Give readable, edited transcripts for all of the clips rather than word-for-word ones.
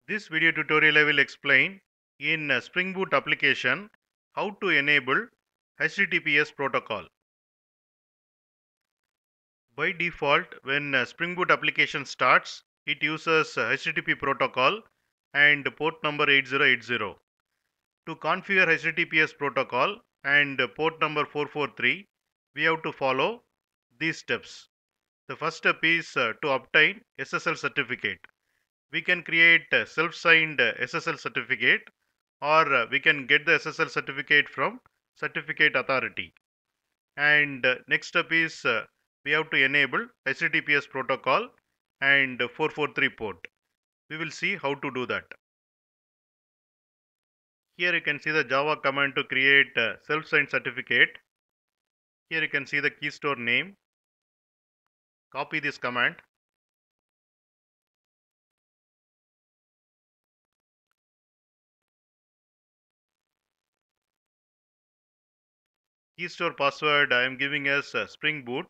This video tutorial I will explain in Spring Boot application how to enable HTTPS protocol. By default, when Spring Boot application starts, it uses HTTP protocol and port number 8080. To configure HTTPS protocol and port number 443, we have to follow these steps. The first step is to obtain SSL certificate. We can create a self-signed SSL certificate, or we can get the SSL certificate from certificate authority. And next step is we have to enable HTTPS protocol and 443 port. We will see how to do that. Here you can see the Java command to create a self-signed certificate. Here you can see the key store name. Copy this command. Key store password I am giving as Spring Boot.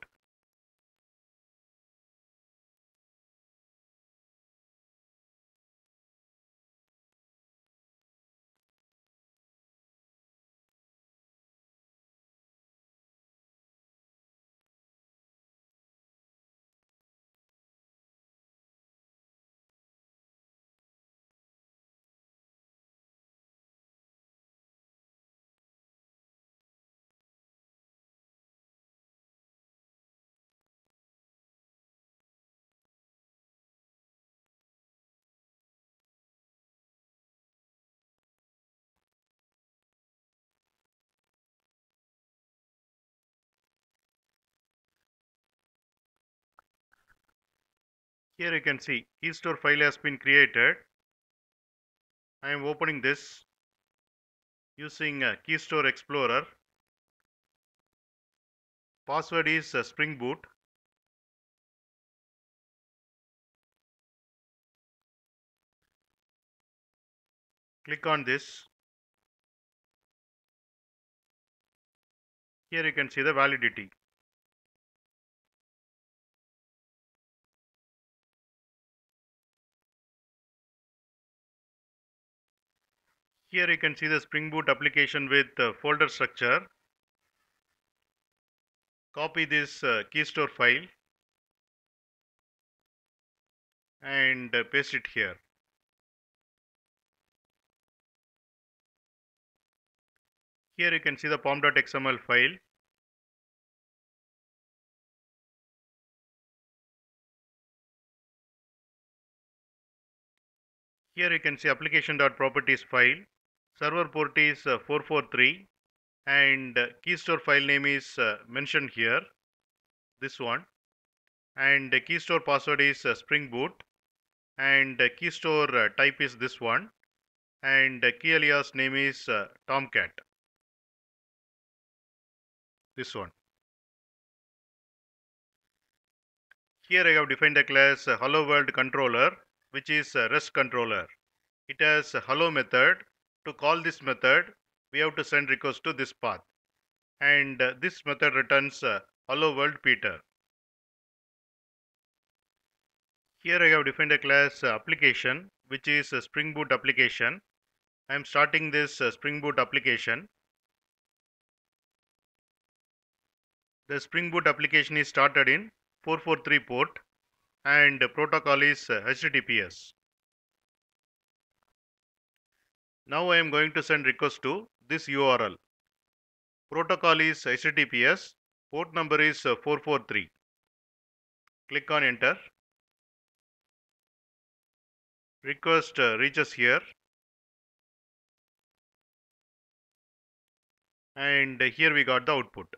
Here you can see key store file has been created. I am opening this using Key Store Explorer. Password is Spring Boot. Click on this. Here you can see the validity. Here you can see the Spring Boot application with folder structure. Copy this key store file and paste it here. Here you can see the pom.xml file. Here you can see application.properties file. Server port is 443 and key store file name is mentioned here, this one. And key store password is Spring Boot, and key store type is this one, and key alias name is Tomcat, this one. Here I have defined the class hello world controller, which is a REST controller. It has a hello method. To call this method, we have to send request to this path, and this method returns hello world Peter. Here I have defined a class application, which is a Spring Boot application. I am starting this Spring Boot application. The Spring Boot application is started in 443 port and the protocol is HTTPS. Now I am going to send request to this URL. Protocol is HTTPS, port number is 443. Click on enter. Request reaches here, and here we got the output.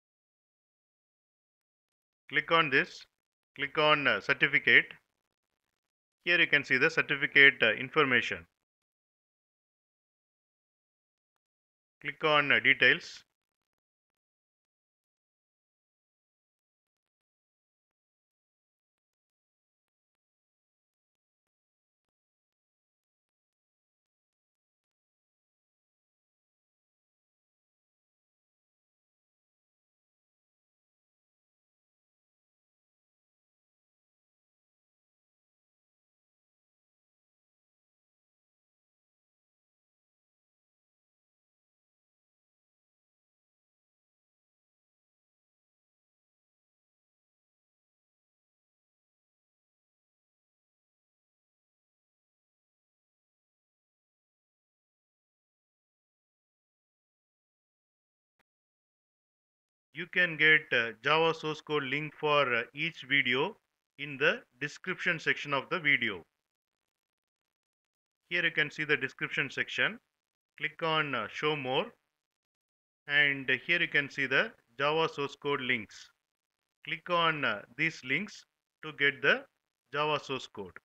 Click on this, click on certificate. Here you can see the certificate information. Click on details. You can get Java source code link for each video in the description section of the video. Here you can see the description section. Click on show more, and here you can see the Java source code links. Click on these links to get the Java source code.